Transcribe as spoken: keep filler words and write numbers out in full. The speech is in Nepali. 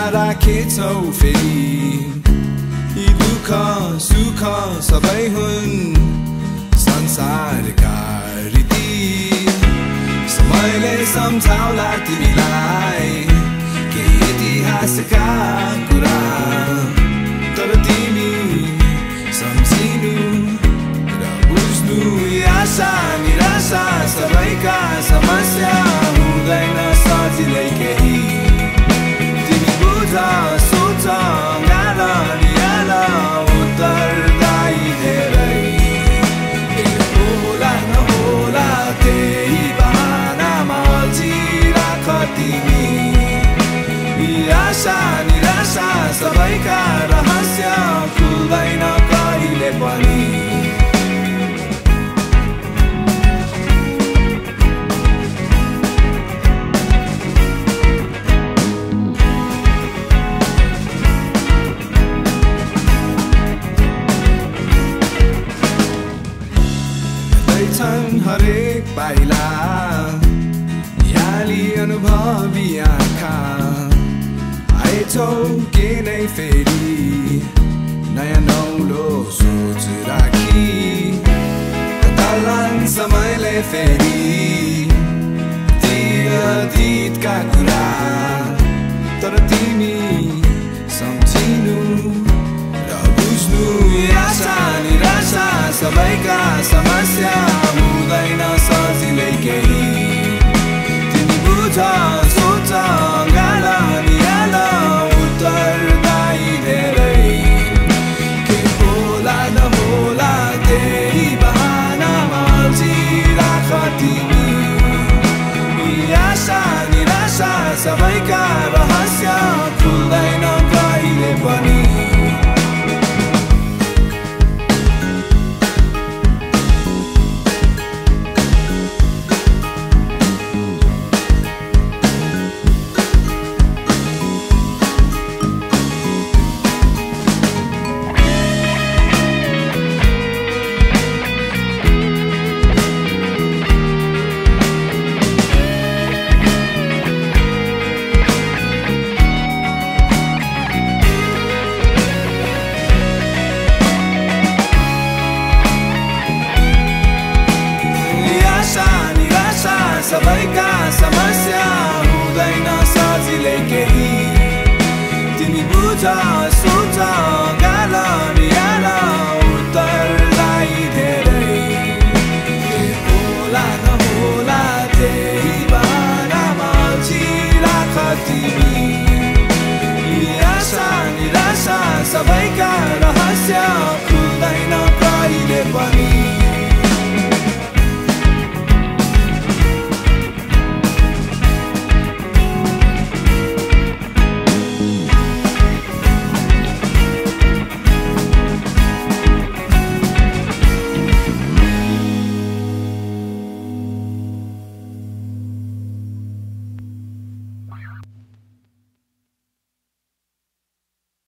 राखेछौ फेरि यी दुःख सुख सबै हुन् संसारका रीति समयले सम्झाउला तिमीलाई केही इतिहासका कुरा तर तिमी सम्झिनु र बुझ्नु आशा निराशा सबैका समस्या हुँदैन सजिलै केही तिमी बुझ सोच गाल निहाल उत्तरदायी धेरै होला नहोला त्यही बहानामा अल्झिराख तिमी आशा निराशा सबैका रहस्य खुल्दैन कहिले पनि हरेक पाइला याली अनुभवी आँखा आएछौ के नै फेरि नयाँ नौलो सोच राखी कतालान् समयले फेरि ती अतीतका कुरा तर तिमी सम्झिनु र बुझ्नु आशा निराशा सबैका समस्या हुँदैन सजिलै केही तिमी बुझ सोच गाल निहाल उत्तरदायी धेरै के होला नहोला त्यही बहानामा अल्झिराख तिमी आशा निराशा सबैका रहस्य खुल्दैन कहिले पनि सबैका समस्या हुँदैन सजिलै केही तिमी बुझ